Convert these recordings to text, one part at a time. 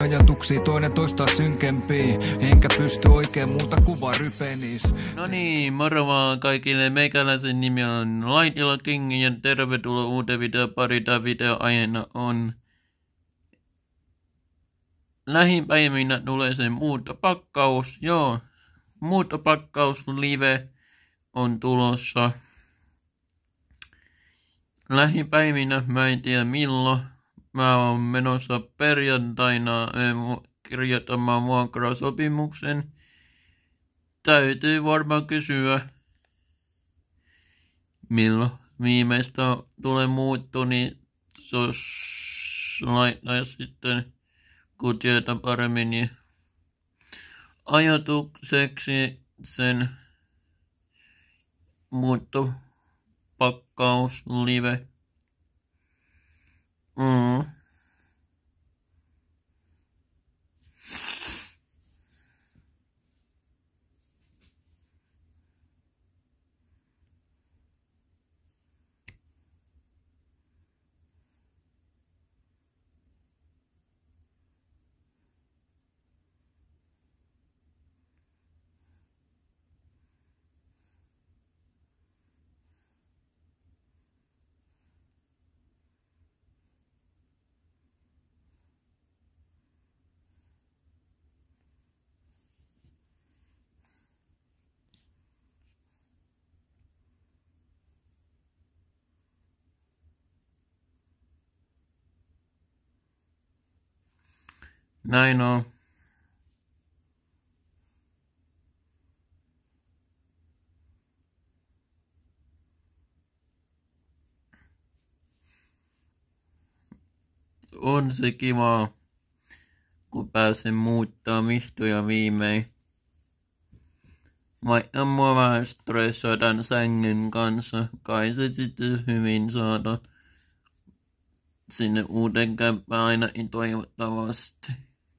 ajatuksia, toinen toista synkempiä. Enkä pysty oikein muuta kuva rypenis. No niin, moro vaan kaikille. Meikäläisen nimi on Laitila King ja tervetuloa uuteen videopariin. Tämä videoaiheena on lähipäivinä tulee se muuttopakkaus. Joo, muuttopakkaus live on tulossa lähipäivinä. Mä en tiedä milloin. Mä oon menossa perjantaina kirjoittamaan vuokrasopimuksen. Täytyy varmaan kysyä, milloin viimeistä tulee muutto, niin jos laittaa sitten, kun tietää paremmin, niin ajatukseksi sen muuttopakkaus live. Näin on. On se kiva, kun pääsen muuttaa vihdoin ja viimein. Vaikka mua vähän stressaa tän sängyn kanssa, kai se sitten hyvin saada sinne uuden kämppään ainakin toivottavasti.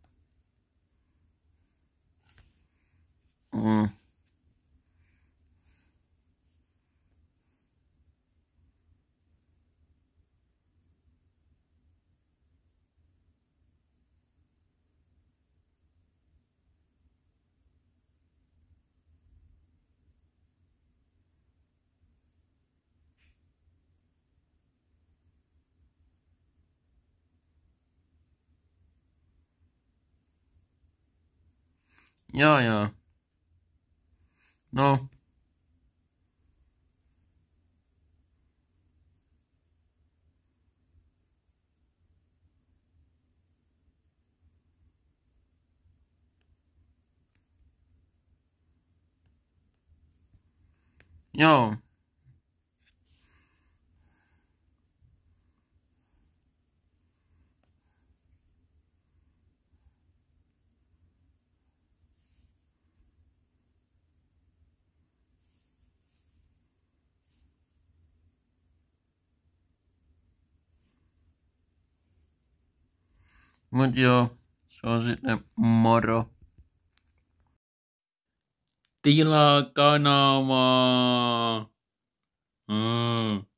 Jaa. No. Joo. Mut joo, se on sitten moro. Tilaa kanavaa.